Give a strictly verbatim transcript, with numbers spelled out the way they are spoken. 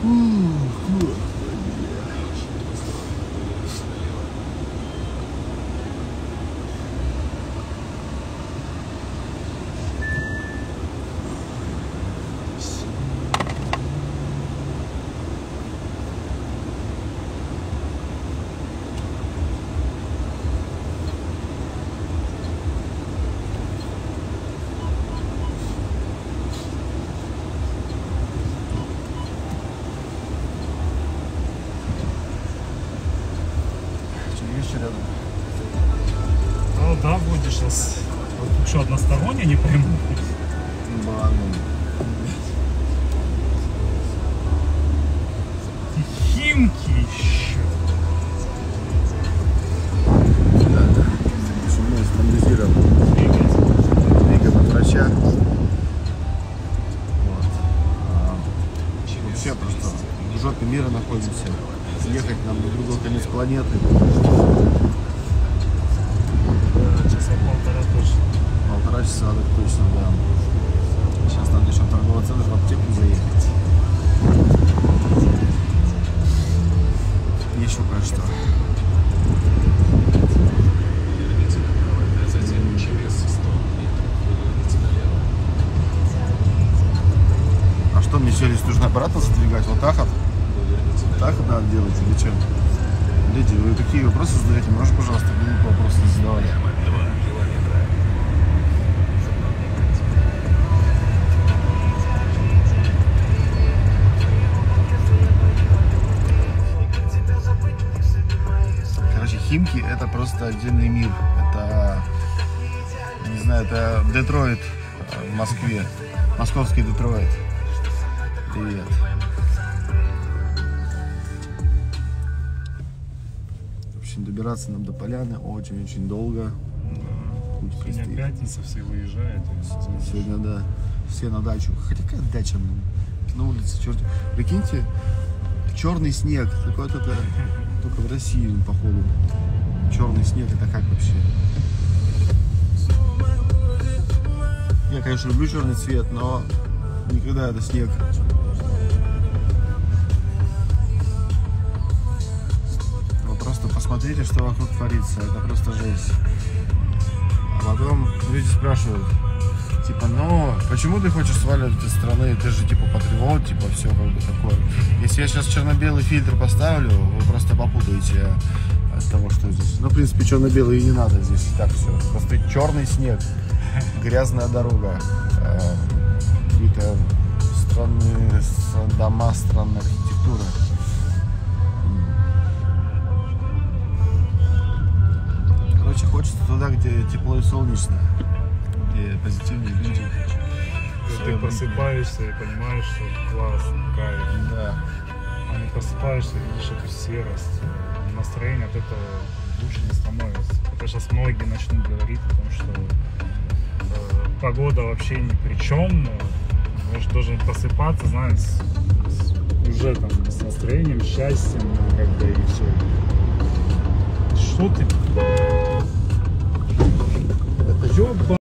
Рядом. Ну да, будешь сейчас. Вот что, односторонне не пойму. Банан. Химки еще. Да. Мы стабилизируем двигатель врача. Вот. А, вообще просто в жопе мира находимся. Ехать нам до другого конец планеты. Часа полтора точно. Полтора часа, так точно, да. Сейчас надо еще в торговый центр, в аптеку заехать. Еще кое-что. А что, мне челюсть нужно обратно задвигать? Вот так вот? Так надо делать или что? Люди, вы какие вопросы задаете? Можешь, пожалуйста, глупые вопросы не задавать? Короче, Химки — это просто отдельный мир. Это, не знаю, это Детройт в Москве. Московский Детройт. Привет. Добираться нам до Поляны очень-очень долго. Путь Сегодня предстоит. пятница, все выезжают. Сегодня, да, все на дачу. Хотя какая дача, блин? На улице, черт. Прикиньте, черный снег. Такой только, только в России, походу. Черный снег, это как вообще? Я, конечно, люблю черный цвет, но никогда это снег. Просто посмотрите, что вокруг творится. Это просто жесть. А потом люди спрашивают, типа, ну, почему ты хочешь сваливать из страны? Ты же, типа, патриот, типа, все как бы такое. Если я сейчас черно-белый фильтр поставлю, вы просто попутаете от того, что здесь. Ну, в принципе, черно-белый и не надо здесь. Так все. Просто черный снег, грязная дорога, какие-то странные дома, странная архитектура. Короче, хочется туда, где тепло и солнечно, где позитивные люди. Ты просыпаешься и понимаешь, что классно, кайф. Да. А не просыпаешься и видишь эту серость. Настроение от этого лучше не становится. Это сейчас многие начнут говорить о том, что э, погода вообще ни при чем. Может, должен просыпаться, знаешь, с, с, уже там с настроением, счастьем, как бы, и все. Что ты? Это ёба.